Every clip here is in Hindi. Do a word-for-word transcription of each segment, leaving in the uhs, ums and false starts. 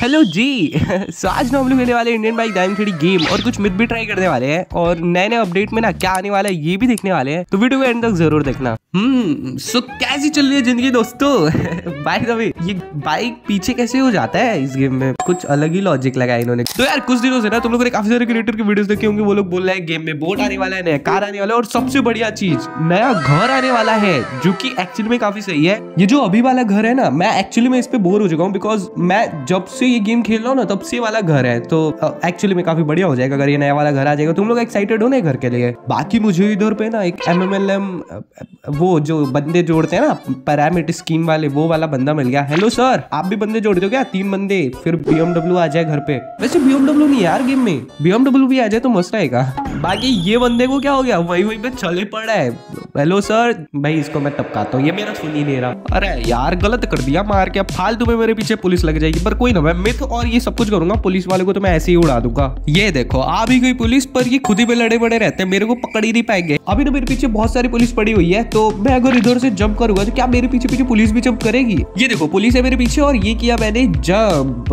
हेलो जी। सो आज ना हम लोग खेलने वाले Indian bike diamond three D game और कुछ मिथ भी ट्राई करने वाले हैं और नए नए अपडेट में ना क्या आने वाला है ये भी देखने वाले हैं, तो वीडियो को एंड तक जरूर देखना। हम्म सो कैसी चल रही है जिंदगी दोस्तों। बाय द वे ये बाइक पीछे कैसे हो जाता है इस गेम में, कुछ अलग ही लॉजिक लगाया इन्होंने। तो यार कुछ दिनों से ना तुम लोगों ने काफी सारे क्रिएटर की वीडियोस देखी होंगी, वो लोग बोल रहे हैं गेम में बोट आने वाला है, नया कार आने वाला है और सबसे बढ़िया चीज नया घर आने वाला है, जो कि एक्चुअली में काफी सही है। ये जो अभी वाला घर है ना, मैं एक्चुअली में इस पे बोर हो चुका हूँ बिकॉज मैं जब से ये गेम खेल रहा हूँ ना तब से वाला घर है, तो एक्चुअली में काफी बढ़िया हो जाएगा अगर ये नया वाला घर आ जाएगा। तुम लोग एक्साइटेड हो ना घर के लिए? बाकी मुझे इधर पे ना एक एम एम एल एम वो जो बंदे जोड़ते हैं ना पैरामिड स्कीम वाले, वो वाला बंदा मिल गया। हेलो सर, आप भी बंदे जोड़ते हो क्या? तीन बंदे, फिर बी एम डब्ल्यू आ जाए घर पे। वैसे बी एम डब्ल्यू नहीं यार गेम में, बी एम डब्ल्यू भी आ जाए तो मस्त रहेगा। बाकी ये बंदे को क्या हो गया, वही वही पे चले पड़ा है। हेलो सर, भाई इसको मैं टपकाता हूँ, ये मेरा सुन ही नहीं रहा। अरे यार गलत कर दिया मार के, फालतू में मेरे पीछे पुलिस लग जाएगी। पर कोई ना, मैं मिथ और ये सब कुछ करूंगा, पुलिस वाले को तो मैं ऐसे ही उड़ा दूंगा। ये देखो आ भी गई पुलिस, पर ये खुद ही पे लड़े बड़े रहते हैं, मेरे को पकड़ ही नहीं पाएंगे। अभी ना मेरे पीछे बहुत सारी पुलिस पड़ी हुई है, तो मैं अगर इधर से जंप करूंगा तो क्या मेरे पीछे पीछे पुलिस भी जंप करेगी? ये देखो पुलिस है मेरे पीछे और ये किया मैंने जंप,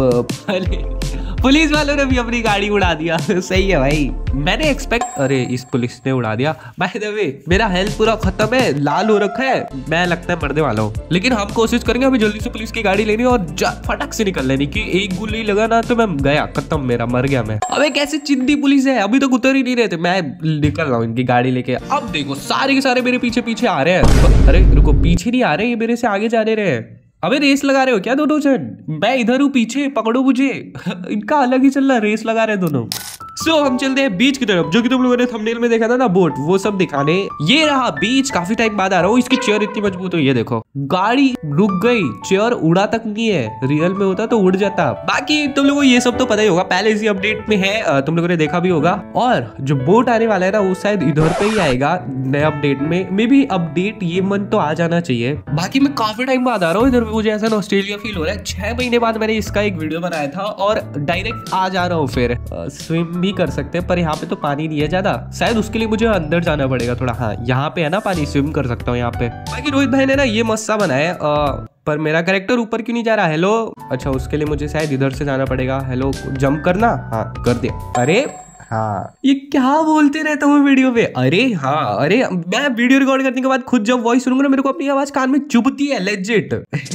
पुलिस वालों ने भी अपनी गाड़ी उड़ा दिया। सही है भाई, मैंने एक्सपेक्ट, अरे इस पुलिस ने उड़ा दिया। बाय द वे मेरा हेल्थ पूरा खत्म है, लाल हो रखा है, मैं लगता है मरने वाला हूँ। लेकिन हम कोशिश करेंगे अभी जल्दी से पुलिस की गाड़ी लेनी और फटक से निकल लेनी, कि एक गोली लगा ना तो मैं गया, खत्म, मेरा मर गया मैं। अबे कैसे चिंदी पुलिस है, अभी तक उतर ही नहीं रहे थे, मैं निकल रहा हूँ इनकी गाड़ी लेके। अब देखो सारे के सारे मेरे पीछे पीछे आ रहे हैं। अरे रुको, पीछे नहीं आ रहे, ये मेरे से आगे जा रहे हैं। अबे रेस लगा रहे हो क्या दोनों जन? मैं इधर हूँ पीछे, पकड़ो मुझे। इनका अलग ही चल रहा है, रेस लगा रहे हैं दोनों। सो so, हम चलते हैं बीच की तरफ, जो कि तुम लोगों ने थंबनेल में देखा था ना, बोट, वो सब दिखाने। ये रहा बीच, काफी टाइम बाद आ रहा हूँ। इसकी चेयर इतनी मजबूत है, ये देखो गाड़ी रुक गई, चेयर उड़ा तक नहीं है, रियल में होता तो उड़ जाता। बाकी तुम लोगों को ये सब तो पता ही होगा, पहले इसी अपडेट में है, तुम लोगों ने देखा भी होगा। और जो बोट आने वाला है ना, वो शायद इधर पे ही आएगा नए अपडेट में। मे बी अपडेट ये मंथ तो आ जाना चाहिए। बाकी मैं काफी टाइम बाद आ रहा हूँ इधर, मुझे ऐसा ऑस्ट्रेलिया फील हो रहा है। छह महीने बाद मैंने इसका एक वीडियो बनाया था और डायरेक्ट आ जा रहा हूँ। फिर स्विम भी कर सकते हैं, पर यहाँ पे तो पानी नहीं है ज्यादा, शायद उसके लिए मुझे अंदर जाना पड़ेगा थोड़ा। हाँ यहाँ पे है ना पानी, स्विम कर सकता हूँ यहाँ पे। बाकी रोहित भाई ने ना ये मस्त सा बनाया, पर मेरा कैरेक्टर ऊपर क्यों नहीं जा रहा? हेलो, अच्छा उसके लिए मुझे शायद इधर से जाना पड़ेगा। हेलो, जंप करना, हाँ कर दिया। अरे हाँ, ये क्या बोलते रहता हूँ वीडियो पे? अरे हाँ, अरे मैं वीडियो रिकॉर्ड करने के बाद खुद जब वॉइस सुनूंगा ना, मेरे को अपनी आवाज कान में चुभती है, लेजिट।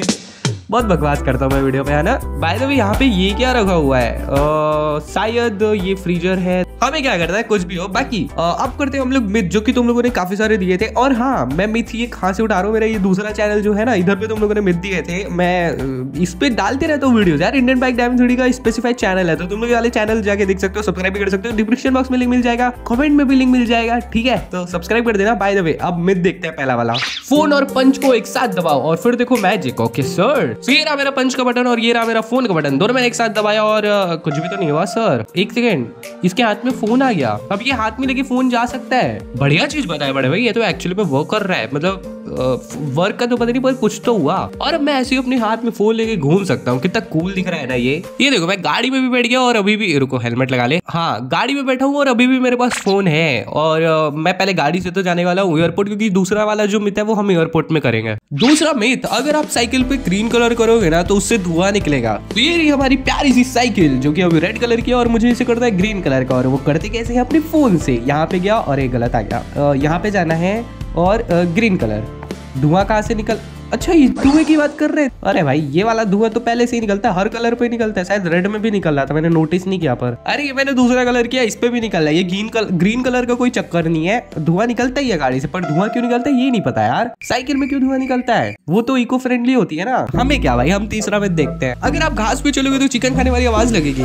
बहुत बकवास करता हूँ मैं वीडियो पे, है ना। बाय द वे यहाँ पे ये क्या रखा हुआ है? आ, शायद ये फ्रीजर है, हमें क्या करता है कुछ भी हो। बाकी आ, अब करते हैं हम लोग मिथ, जो कि तुम लोगों ने काफी सारे दिए थे। और हाँ, मैं मिथ ये कहाँ से उठा रहा हूँ, मेरा ये दूसरा चैनल जो है ना, इधर पे तुम लोगों ने मिथ दिए थे, मैं इस पे डालते रहता हूँ वीडियोस यार। Indian bike diamond three D का स्पेसिफाइड चैनल है, तो तुम लोग वाले चैनल जाके देख सकते हो, सब्सक्राइब भी कर सकते हो। डिस्क्रिप्शन बॉक्स में लिंक मिल जाएगा, कमेंट में भी लिंक मिल जाएगा, ठीक है? तो सब्सक्राइब कर देना। बाय द वे अब मिथ देखते हैं पहला वाला, फोन और पंच को एक साथ दबाओ और फिर देखो मैजिक। ओके सर, ये रहा मेरा पंच का बटन और ये रहा मेरा फोन का बटन, दोनों मैंने एक साथ दबाया और कुछ भी तो नहीं हुआ सर। एक सेकेंड, इसके हाथ में फोन आ गया, अब ये हाथ में लेके फोन जा सकता है। बढ़िया चीज बताया बड़े भाई, ये तो एक्चुअली में वर्क कर रहा है, मतलब वर्क का तो पता नहीं पर कुछ तो हुआ। और मैं ऐसे ही अपने हाथ में फोन लेके घूम सकता हूँ, कितना कूल दिख रहा है ना ये। ये देखो मैं गाड़ी में भी बैठ गया और अभी भी, रुको हेलमेट लगा ले, हाँ गाड़ी में बैठा हूँ और अभी भी मेरे पास फोन है। और आ, मैं पहले गाड़ी से तो जाने वाला हूँ एयरपोर्ट, क्योंकि दूसरा वाला जो मिथ है वो हम एयरपोर्ट में करेंगे। दूसरा मिथ, अगर आप साइकिल पे ग्रीन कलर करोगे ना तो उससे धुआं निकलेगा। तो ये रही हमारी प्यारी सी साइकिल, जो कि अभी रेड कलर की है और मुझे इसे करता है ग्रीन कलर का। और वो करते कैसे है? अपने फोन से। यहाँ पे गया और एक गलत आ गया, यहाँ पे जाना है और ग्रीन कलर। धुआं कहाँ से निकल, अच्छा ये धुएं की बात कर रहे हैं? अरे भाई ये वाला धुआं तो पहले से ही निकलता है, हर कलर पे निकलता है, शायद रेड में भी निकल रहा था, मैंने नोटिस नहीं किया। पर अरे ये मैंने दूसरा कलर किया, इस पे भी निकल रहा है। ये ग्रीन कलर, ग्रीन कलर का कोई चक्कर नहीं है, धुआं निकलता ही है गाड़ी से, पर धुआं क्यों निकलता है ये नहीं पता यार। साइकिल में क्यों धुआं निकलता है? वो तो इको फ्रेंडली होती है ना, हमें क्या भाई, हम तीसरा में देखते हैं। अगर आप घास पे चलोगे तो चिकन खाने वाली आवाज लगेगी।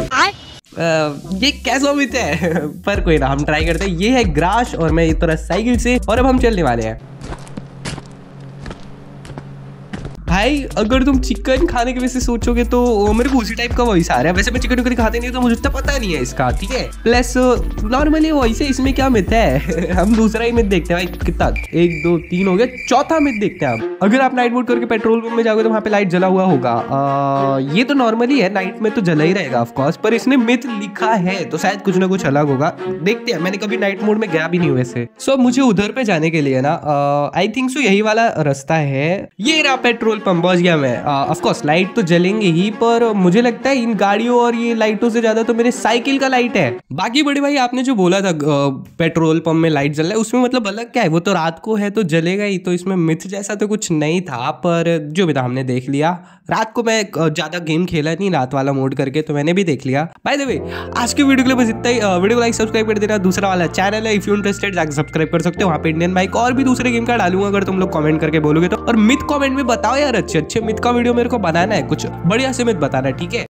Uh, ये कैसा मिथ है? पर कोई ना, हम ट्राई करते हैं। ये है ग्रास और मैं इस तरह साइकिल से, और अब हम चलने वाले हैं। भाई अगर तुम चिकन खाने के वजह से सोचोगे तो मेरे को उसी टाइप का वॉइस आ रहा है। वैसे मैं चिकन विकन खाते नहीं तो मुझे इतना पता नहीं है इसका, ठीक है। प्लस नॉर्मली वॉइस है, इसमें क्या मिथ है? हम दूसरा ही मिथ देखते हैं भाई। कितना, एक दो तीन हो गया, चौथा मिथ देखते हैं हम। अगर आप नाइट मोड करके पेट्रोल पंप में जाओगे तो वहाँ पे लाइट जला हुआ होगा। आ, ये तो नॉर्मली है, नाइट में तो जला ही रहेगा ऑफकोर्स, पर इसने मिथ लिखा है तो शायद कुछ ना कुछ अलग होगा। देखते हैं, मैंने कभी नाइट मोड में गया भी नहीं वैसे। सो मुझे उधर पे जाने के लिए ना आई थिंक सो यही वाला रास्ता है। ये रहा पेट्रोल पंप, पंप पहुंच गया मैं। ऑफ कोर्स लाइट तो जलेंगे ही, पर मुझे लगता है इन गाड़ियों और ये लाइटों से ज्यादा तो मेरे साइकिल का लाइट है। बाकी बड़े भाई आपने जो बोला था पेट्रोल पंप में लाइट जल रहा है, उसमें मतलब अलग क्या है? वो तो रात को है तो जलेगा ही, तो इसमें मिथ जैसा तो कुछ नहीं था, पर जो भी था हमने देख लिया। रात को मैं ज्यादा गेम खेला नहीं रात वाला मोड करके, तो मैंने भी देख लिया। बाय द वे आज के वीडियो के लिए बस इतना ही। वीडियो को लाइक सब्सक्राइब कर देना। दूसरा वाला चैनल है, इफ यू इंटरेस्टेड जाकर सब्सक्राइब कर सकते हो। वहाँ पे इंडियन बाइक और भी दूसरे गेम का डालूंगा अगर तुम लोग कमेंट करके बोलोगे तो। और मिथ कमेंट में बताओ यार, अच्छे अच्छे मिथ का वीडियो मेरे को बनाना है, कुछ बढ़िया से मिथ बताना है, ठीक है।